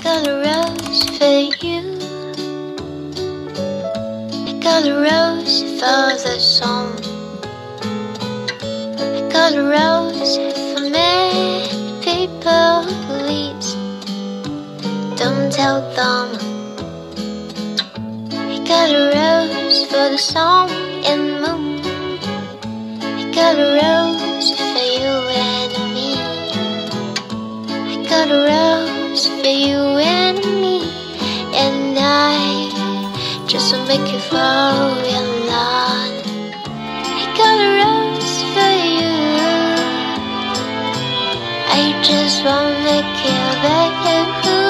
got a rose for you. I got a rose for the song. I got a rose for many people, please don't tell them. I got a rose for the sun and moon. I got a rose for you and me. I got a rose for you and me, and I just wanna make you fall in love. I got a rose for you. I just wanna make you back.